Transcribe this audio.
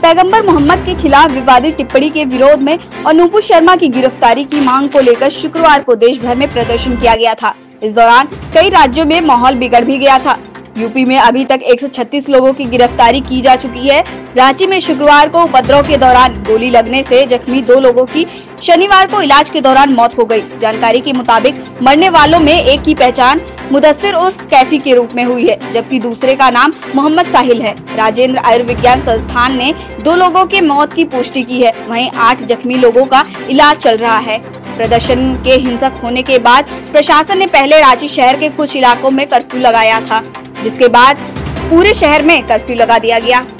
पैगंबर मोहम्मद के खिलाफ विवादित टिप्पणी के विरोध में अनूपु शर्मा की गिरफ्तारी की मांग को लेकर शुक्रवार को देश भर में प्रदर्शन किया गया था। इस दौरान कई राज्यों में माहौल बिगड़ भी गया था। यूपी में अभी तक 136 लोगों की गिरफ्तारी की जा चुकी है। रांची में शुक्रवार को उपद्रव के दौरान गोली लगने से जख्मी 2 लोगों की शनिवार को इलाज के दौरान मौत हो गई। जानकारी के मुताबिक मरने वालों में एक की पहचान मुदस्सिर उर्फ कैफी के रूप में हुई है, जबकि दूसरे का नाम मोहम्मद साहिल है। राजेंद्र आयुर्विज्ञान संस्थान ने 2 लोगों के मौत की पुष्टि की है, वहीं 8 जख्मी लोगों का इलाज चल रहा है। प्रदर्शन के हिंसक होने के बाद प्रशासन ने पहले रांची शहर के कुछ इलाकों में कर्फ्यू लगाया था, जिसके बाद पूरे शहर में कर्फ्यू लगा दिया गया।